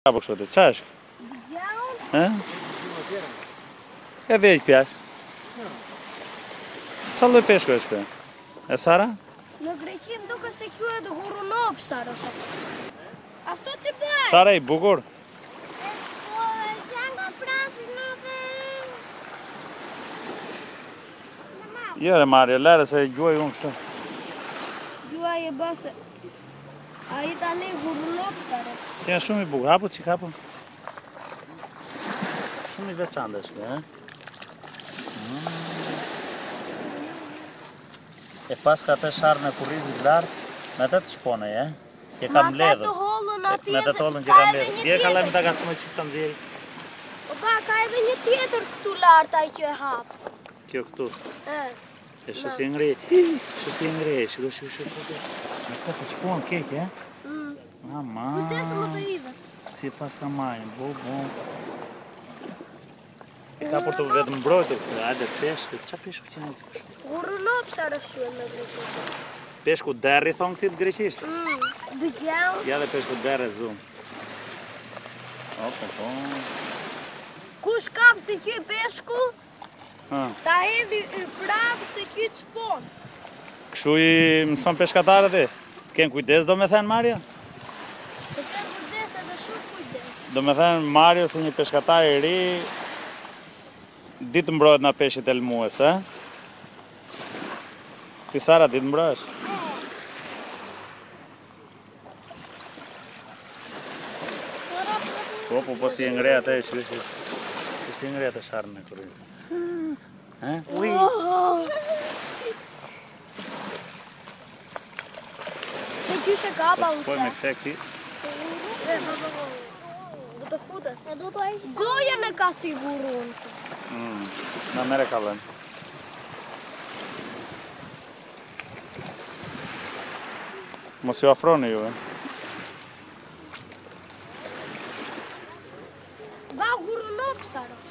Από ξότε, τσάσκ. E veç pjash. Çfarë lloj peshku është ky? E Sara? Në Greqi më duket se quhet gurunopsar ose. Αυτό që bëj? Sara i bukur. Po, çanga prasnë dhe Jo re Mario, lere se gjuaj unë kështu. Gjuaj e base. Ai tani gurunopsar është. Ti je shumë i bukur, hapo çik hapo. Shumë i veçantë është, ë? E pas ka të sharën e kurrizit lartë, me të të shponoj, e? Kje kam ledhë. Me të hollën atje. Me të hollën kje kam ledhë. Kje ka lejmë të gasmoj që të mdjeri. O ba, ka edhe një tjetër këtu lartë ai që e hapë. Kjo këtu. E shu si ngri. Shu si ngri, shu. Me të të shponë keke, e? Ama. Kujtesë më të idhe. Si pas ka majnë, bo. E ka për të vetë mbrojtë, ajde peshku, qa peshku që në peshku? Gurunopsar është shumë në Greqi. Peshku derri thonë këti të greqisht? Dëgjau. Ja dhe peshku derri zoom. Opo. Kush kap se ky peshku, ta hedhi prapë se ky çpon. Kështu i mëson peshkatarët e? Kënë kujdes do me thënë Mario? Të kenë kujdes edhe shumë kujdes. Do me thënë Mario se një peshkatar i ri, ditë mbrojt nga peshit e lmues, e? Ti Sara, ditë mbrojsh? Po si e ngreja të e që si e ngreja të sharën e kurrizit. Ui! Se kyshe kapa u Poj me këte këti. Do të futet. Gojen e ka sigurun. Na mere kalën. Mos ju afroni ju, e? Ba gurunopsar.